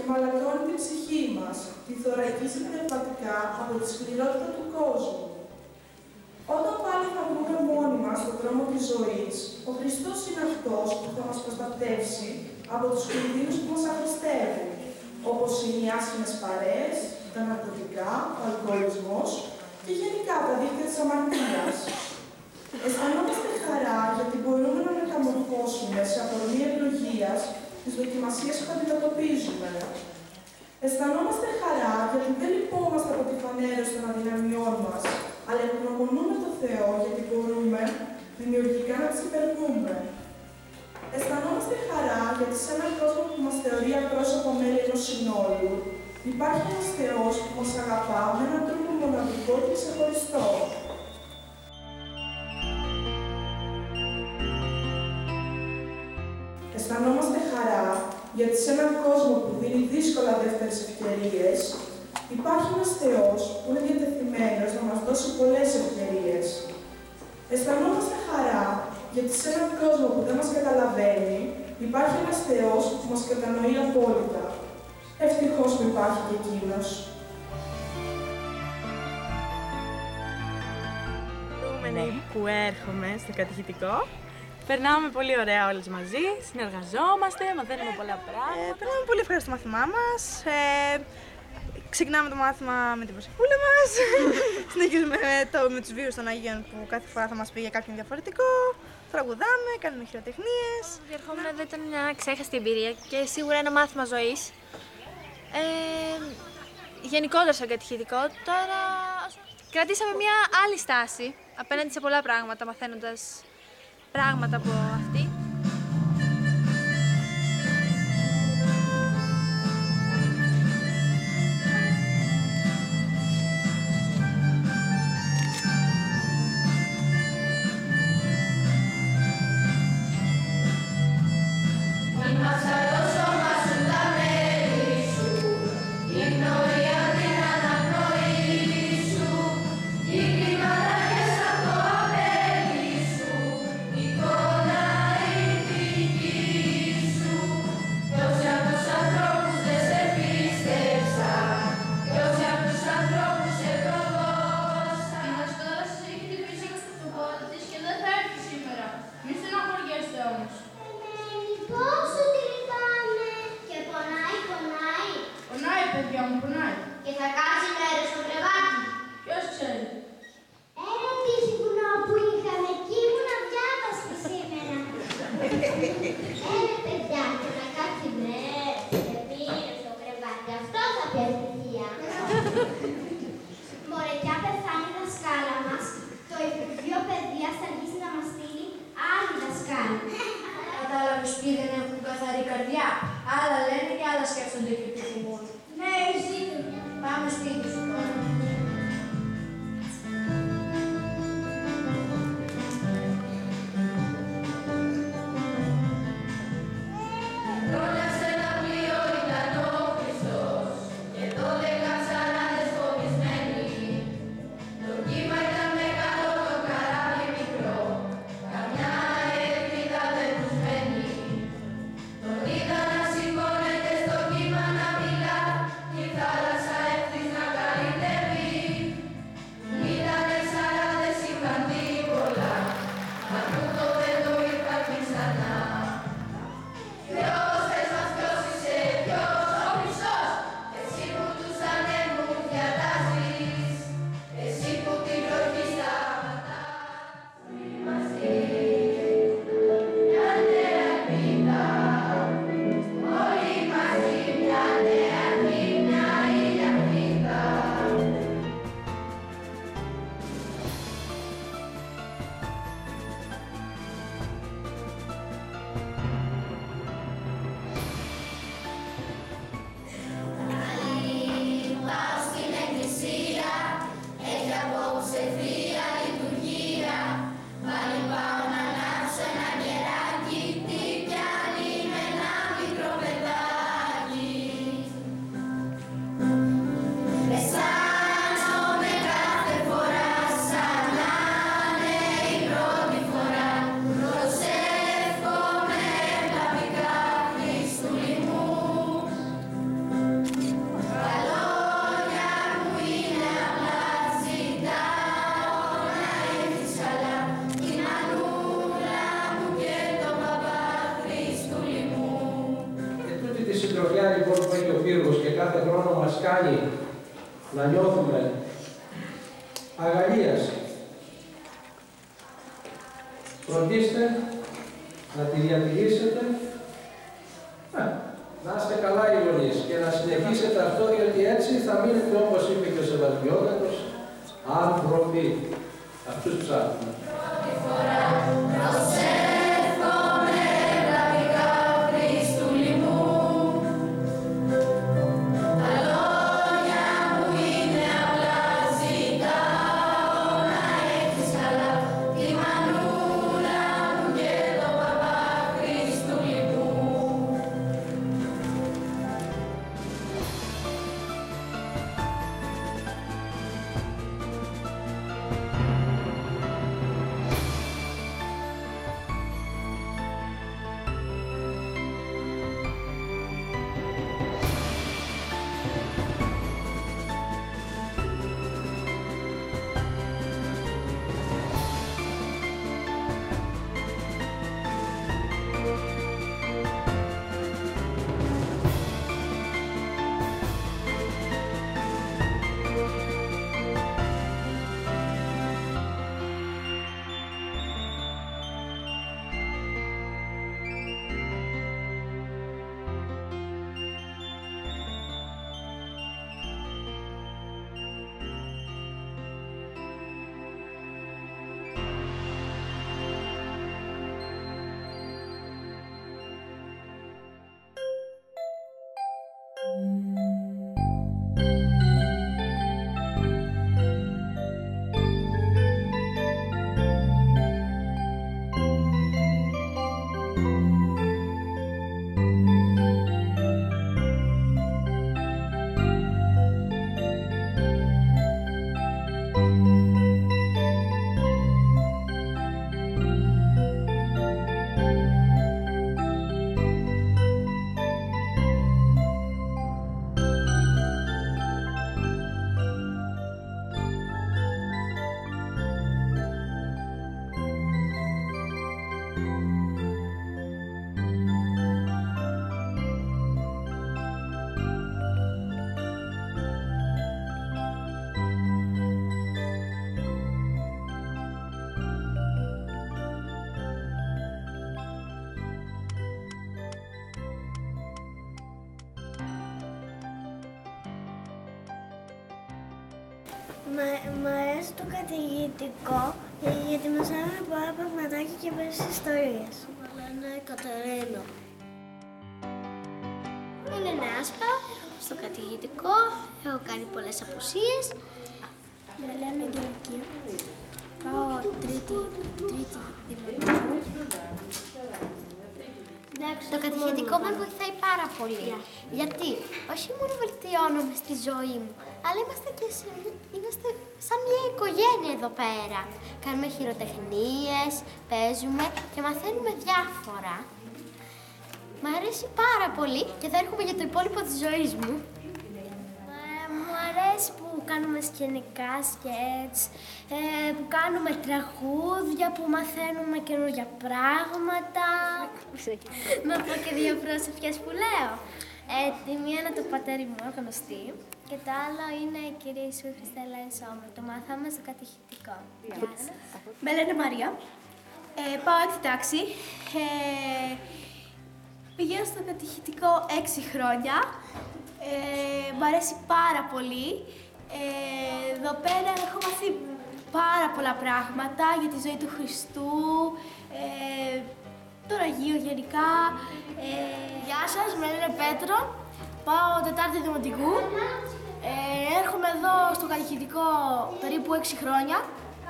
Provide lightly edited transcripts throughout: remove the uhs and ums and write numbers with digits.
μαλακώνει την ψυχή μας, τη θωρακίζει πνευματικά από τη σκληρότητα του κόσμου. Όταν πάλι θα βγούμε μόνοι μας στον δρόμο της ζωής, ο Χριστός είναι αυτός που θα μας προστατεύσει από τους κινδύνους που μας αχρηστεύουν, όπως είναι οι άσχημες παρέες, τα ναρκωτικά, ο αλκοολισμός και γενικά τα δίκτυα της αμαρτίας. Αισθανόμαστε χαρά γιατί μπορούμε να μεταμορφώσουμε σε αφορμή ευλογίας τις δοκιμασίες που αντιμετωπίζουμε. Αισθανόμαστε χαρά γιατί δεν λυπόμαστε από τη φανέρωση των αδυναμιών μας, αλλά ευγνωμονούμε τον Θεό γιατί μπορούμε δημιουργικά να τις υπερβούμε. Αισθανόμαστε χαρά γιατί σε έναν κόσμο που μας θεωρεί απρόσωπο μέλη ενός συνόλου, υπάρχει ένας Θεός που μας αγαπά με έναν τρόπο μοναδικό και ξεχωριστό. Αισθανόμαστε χαρά γιατί σε έναν κόσμο που δίνει δύσκολα δεύτερες ευκαιρίες, υπάρχει ένας Θεός που είναι διατεθειμένος να μας δώσει πολλές ευκαιρίες. Αισθανόμαστε χαρά γιατί σε έναν κόσμο που δεν μας καταλαβαίνει, υπάρχει ένας Θεός που μας κατανοεί απόλυτα. Ευτυχώς που υπάρχει και Εκείνος. Που έρχομαι στο κατηχητικό. Περνάμε πολύ ωραία όλες μαζί, συνεργαζόμαστε, μαθαίνουμε πολλά πράγματα. Περνάμε πολύ ευχαριστώ το μάθημά μας. Ξεκινάμε το μάθημα με την προσευχούλα μας. Συνεχίζουμε με τους βίους των Αγίων που κάθε φορά θα μας πει για κάποιον διαφορετικό. Τραγουδάμε, κάνουμε χειροτεχνίες. Διερχόμουν εδώ ήταν μια ξέχαστη εμπειρία και σίγουρα ένα μάθημα ζωής. Γενικότερα στο κατηχητικό, τώρα κρατήσαμε μια άλλη στάση απέναντι σε πολλά πράγματα, μαθαίνοντας πράγματα από αυτή. Πόσο τη λυπάμαι! Και πονάει, πονάει. Πονάει, παιδιά μου, πονάει. Και θα κάτσει μέρες στο κρεβάτι. Ποιος ξέρει. Ένα τύχημα που είχαμε και ήμουν αδιάβαστη σήμερα. Παιδιά, και θα κάτσει μέρες και πήρε στο κρεβάτι. Αυτό θα πει ευτυχία. Μωρέ, κι αν πεθάνει η δασκάλα μας, το Υπουργείο Παιδείας θα αρχίσει να μας στείλει άλλη δασκάλα. Κατάλαβες ποιοι δεν έχουν καθαρή καρδιά. Άλλα λένε και άλλα σκέφτονται και επιθυμούν. Ναι, εσύ. Πάμε σπίτι σου τώρα. Ήταν χρόνο μας κάνει να νιώθουμε αγαλίαση. Φροντίστε να τη διατηρήσετε, να είστε καλά οι γονείς και να συνεχίσετε αυτό, γιατί έτσι θα μείνετε, όπως είπε και ο Σεβασμιότατος, άνθρωποι. Αυτούς ψάχνουμε. Μ' αρέσει το κατηγητικό γιατί μας έμεινε πολλά πραγματάκια και πολλές ιστορίες. Λένε Κατερίνο. Είναι Άσπα, στο κατηγητικό, έχω κάνει πολλές απουσίες. Με λένε Αγγελική. Πάω τρίτη δημοτικού. Το κατηγητικό με βοηθάει πάρα πολύ. Γιατί όχι μόνο βελτιώνομαι στη ζωή μου, αλλά είμαστε σαν μια οικογένεια εδώ πέρα. Κάνουμε χειροτεχνίες, παίζουμε και μαθαίνουμε διάφορα. Μ' αρέσει πάρα πολύ και θα έρχομαι για το υπόλοιπο της ζωής μου. Μου αρέσει που κάνουμε σκηνικά σκέτς, που κάνουμε τραγούδια, που μαθαίνουμε καινούργια πράγματα. Να πω και δύο πρόσευχες που λέω. Τη μία είναι το πατέρι μου, γνωστή, και το άλλο είναι η κυρία Ιησού Χριστέ Ελέησό μου. Το μάθαμε στο κατηχητικό. Γεια σας. Με λένε Μαρία. Πάω έκτη τάξη. Πηγαίνω στο κατηχητικό 6 χρόνια. Μ' αρέσει πάρα πολύ. Εδώ πέρα έχω μάθει πάρα πολλά πράγματα για τη ζωή του Χριστού, τον Αγίο γενικά. Γεια σας, με λένε Πέτρο. Πάω Τετάρτη Δημοτικού. Έρχομαι εδώ στο κατηχητικό περίπου 6 χρόνια.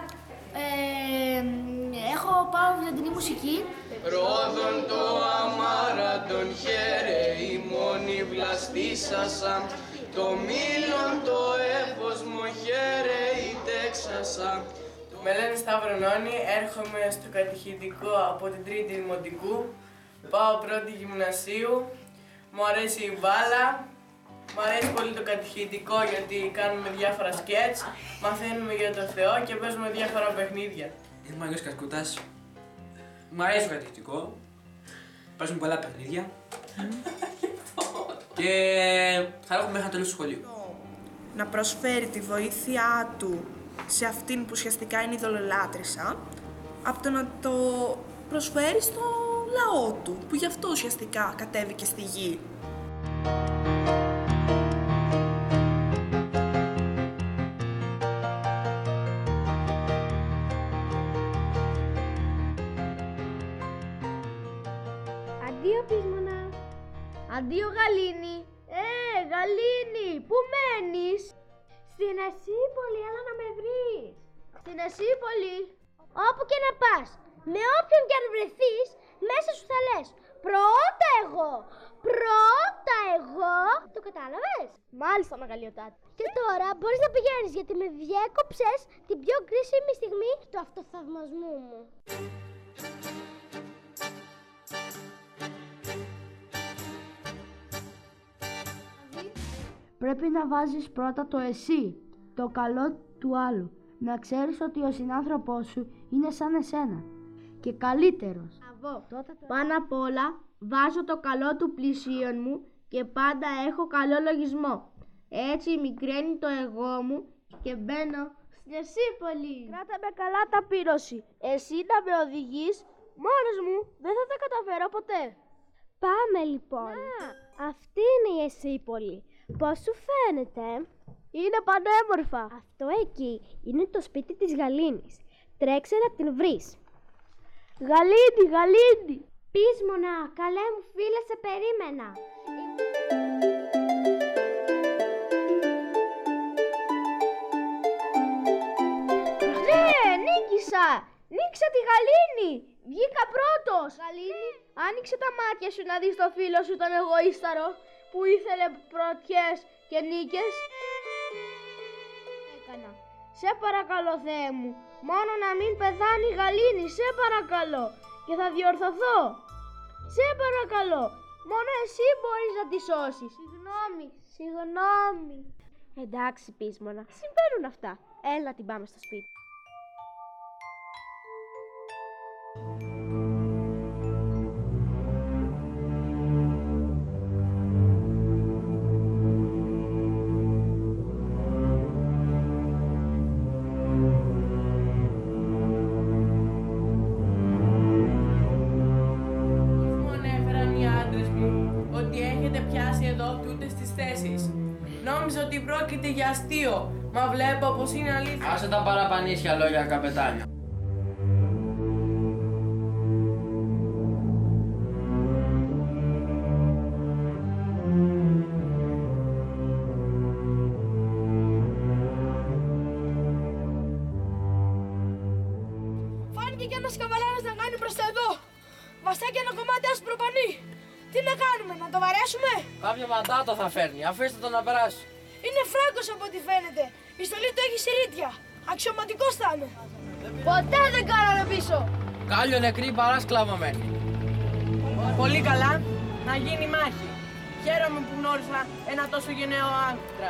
Πάω βυζαντινή μουσική. Ρόδον το αμάραντον χέρε, η μόνη βλαστήσασα. Το μήλον το έφος μου χέρε, η τέξασα. Με λένε Σταυρονόνη, έρχομαι στο κατηχητικό από την τρίτη δημοτικού. Πάω πρώτη γυμνασίου. Μου αρέσει η μπάλα. Μου αρέσει πολύ το κατηχητικό γιατί κάνουμε διάφορα σκέτς, μαθαίνουμε για το Θεό και παίζουμε διάφορα παιχνίδια. Είμαι ο Μάγιος Κασκούτας. Μου αρέσει το κατηχητικό. Παίζουμε πολλά παιχνίδια. και θα έχουμε μέχρι το τέλος του σχολείου. Να προσφέρει τη βοήθειά του σε αυτήν που ουσιαστικά είναι η ειδωλολάτρησα, από το να το προσφέρει στο λαό του, που γι' αυτό ουσιαστικά κατέβηκε στη γη. Αντίο Πείσμωνα. Αντίο Γαλήνη. Γαλήνη, πού μένεις? Στην Ασύπολη, έλα να με βρεις. Στην Ασύπολη. Όπου και να πας, με όποιον και αν βρεθείς, μέσα σου θα λες πρώτα εγώ, πρώτα εγώ. Το κατάλαβες? Μάλιστα, μεγαλειοτάτη. Και τώρα μπορείς να πηγαίνεις, γιατί με διέκοψες την πιο κρίσιμη στιγμή του αυτοθαυμασμού μου. Πρέπει να βάζεις πρώτα το εσύ, το καλό του άλλου. Να ξέρεις ότι ο συνάνθρωπός σου είναι σαν εσένα και καλύτερος. Πάνω απ' όλα βάζω το καλό του πλησίον μου και πάντα έχω καλό λογισμό. Έτσι μικραίνει το εγώ μου και μπαίνω στην Ασύπολη. Κράτα με καλά ταπείνωση. Εσύ να με οδηγείς, μόνος μου δεν θα τα καταφέρω ποτέ. Πάμε λοιπόν. Αυτή είναι η Ασύπολη. Πώς σου φαίνεται? Είναι πανέμορφα. Αυτό εκεί είναι το σπίτι της Γαλήνης. Τρέξε να την βρεις. Γαλήνη, Γαλήνη! Πείσμωνα, καλέ μου φίλε, σε περίμενα. Ναι, νίκησα! Νίκησα τη Γαλήνη! Βγήκα πρώτος! Γαλήνη, άνοιξε τα μάτια σου να δεις το φίλο σου τον εγωίσταρο που ήθελε πρωτιές και νίκες. Έκανα. Σε παρακαλώ, Θεέ μου, μόνο να μην πεθάνει η Γαλήνη, σε παρακαλώ, και θα διορθωθώ. Σε παρακαλώ, μόνο εσύ μπορείς να τη σώσεις. Συγγνώμη. Εντάξει, Πείσμωνα, συμβαίνουν αυτά. Έλα την πάμε στο σπίτι. Νόμιζα ότι πρόκειται για αστείο, μα βλέπω πως είναι αλήθεια. Άσε τα παραπανίσια λόγια, καπετάνιο. Φάνηκε κι ένας καβαλάρας να κάνει προς τα εδώ. Βαστάκι ένα κομμάτι άσπρο πανί. Τι να κάνουμε, να το βαρέσουμε? Κάποιο μαντάτο θα φέρνει, αφήστε το να περάσει. Είναι Φράγκος από ό,τι φαίνεται. Η στολή του έχει συρίτια. Αξιωματικός θα είναι. Ποτέ δεν κάναμε πίσω. Κάλιο νεκρή παρά σκλαβωμένη. Πολύ καλά, να γίνει μάχη. Χαίρομαι που γνώρισα ένα τόσο γενναίο άντρα.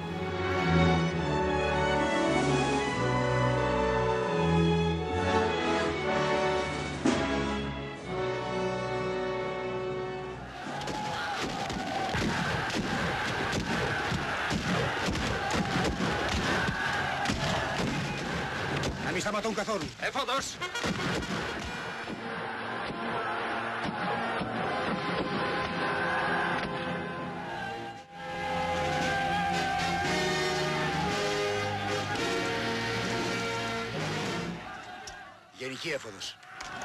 Μη σταματούν καθόλου. Εφόδος! Γενική έφοδος.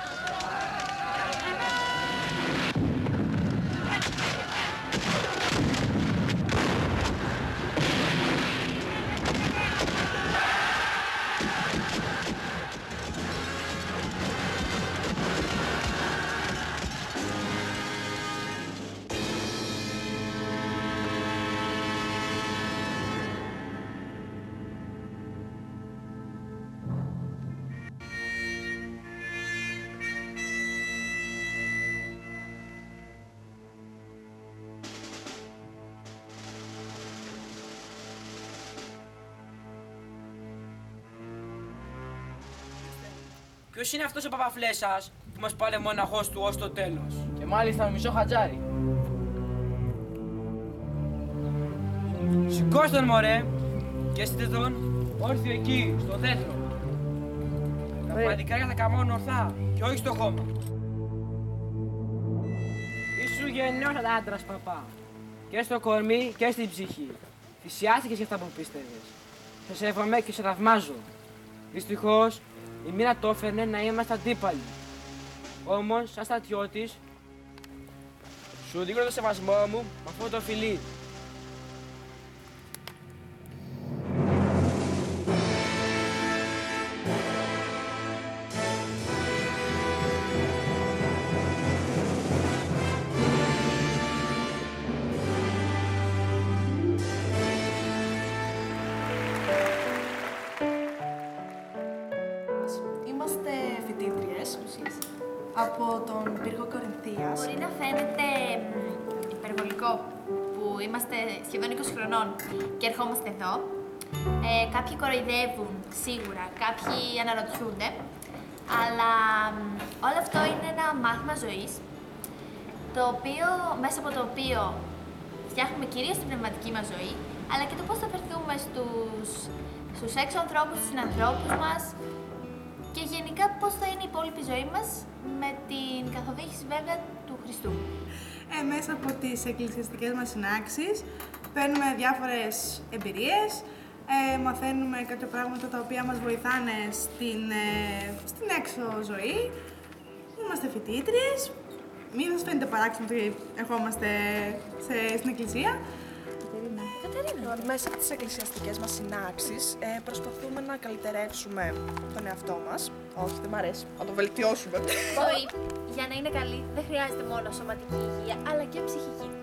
Ποιος είναι αυτός ο Παπαφλέσσας που μας πάλε μοναχός του ως το τέλος? Και μάλιστα μισό χατζάρι. Σηκώστε τον μωρέ και έστειτε τον όρθιο εκεί, στο δέντρο. Τα παλικάρια θα καμώνουν ορθά και όχι στο χώμα. Ήσου γενναίος άντρας, παπά. Και στο κορμί και στην ψυχή. Θυσιάστηκες για αυτά που πίστευες. Σε σέβομαι και σε θαυμάζω. Δυστυχώς, η μοίρα το έφερνε να είμαστε αντίπαλοι. Όμως, σαν στρατιώτης, σου δείχνω το σεβασμό μου με αυτό το φιλί. Είμαστε φοιτήτριες από τον πύργο Κορινθίας. Μπορεί να φαίνεται υπερβολικό που είμαστε σχεδόν 20 χρονών και ερχόμαστε εδώ. Κάποιοι κοροϊδεύουν σίγουρα, κάποιοι αναρωτιούνται, αλλά όλο αυτό είναι ένα μάθημα ζωής, μέσα από το οποίο φτιάχνουμε κυρίως την πνευματική μας ζωή, αλλά και το πώς θα φερθούμε στους έξω ανθρώπους, στους συνανθρώπους μας και γενικά πώς θα είναι η υπόλοιπη ζωή μας με την καθοδήγηση βέβαια του Χριστού. Μέσα από τις εκκλησιαστικές μας συνάξεις παίρνουμε διάφορες εμπειρίες, μαθαίνουμε κάποια πράγματα τα οποία μας βοηθάνε στην έξω ζωή. Είμαστε φοιτήτριες, μην σας φαίνεται παράξενο ότι ερχόμαστε στην εκκλησία. Μέσα από τις εκκλησιαστικές μας συνάξεις προσπαθούμε να καλυτερεύσουμε τον εαυτό μας. Όχι, δεν μ' αρέσει. Να το βελτιώσουμε. Ζωή, για να είναι καλή, δεν χρειάζεται μόνο σωματική υγεία, αλλά και ψυχική.